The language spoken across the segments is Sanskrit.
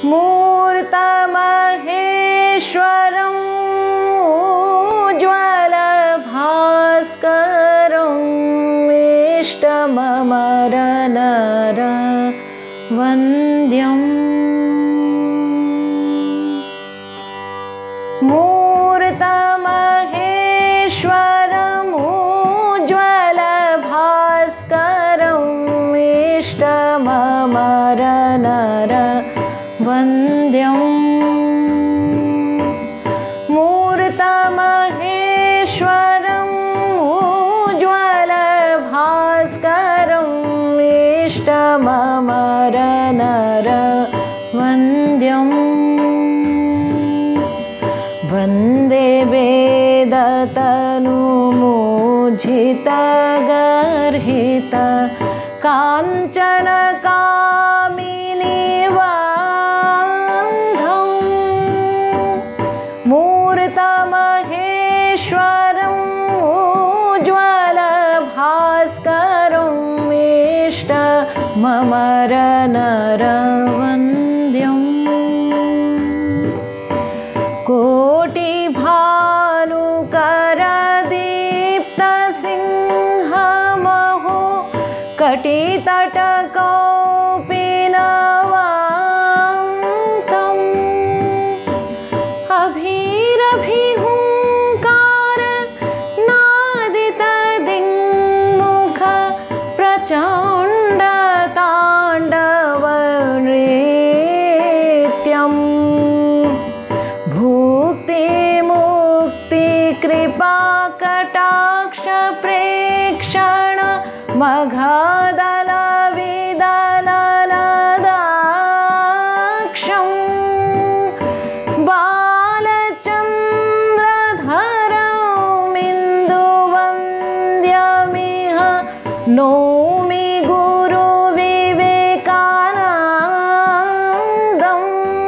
मूर्तमहेश्वरम् उज्ज्वलभास्करम् इष्टममरनर वन्द्यम् मूर्तमहेश्वरम् उज्ज्वलभास्करम् इष्टममरनर वन्द्यम् मूर्तमहेश्वरम् उज्ज्वलभास्करम् इष्टममरनर वन्द्यम् वन्दे वेदतनुमूर्जितगर्हित काञ्चनकामिनी वान्धम् मूर्तमहेश्वरम् उज्ज्वलभास्करम् इष्टममरनर वन्द्यम् कोटिभानुकरदीप्तसिंहमहो कटितटकौपीनवान्तम् अभीरभिहुङ्कार नादितदिङ्मुख प्रचण्डताण्डवनृत्यम् भुक्तिमुक्तिकृपाकटाक्षप्रेक्षण मघदलविदलनदाक्षम् बालचन्द्रधरमिन्दुवन्द्यमिह नौमि गुरुविवेकानन्दम्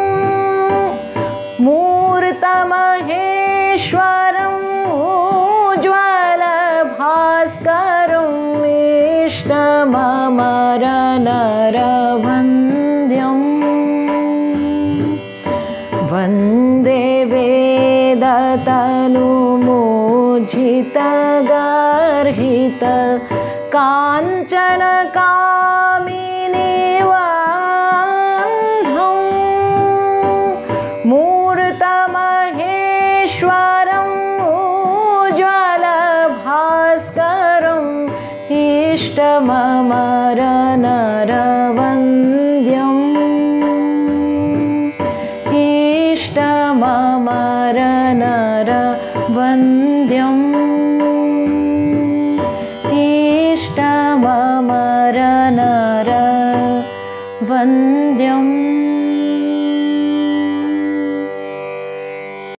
मूर्तमहेश्वरम् उज्ज्वलभास्करम् इष्टममरनर वन्द्यम् वन्दे वेदतनुमूर्जितगर्हित काञ्चनकामिनी वान्धम् मूर्तमहेश्वरम् उज्ज्वलभास्करम् इष्टममरनर वन्द्यम् इष्टममरनर वन्द्यम् इष्टममरनर वन्द्यम्।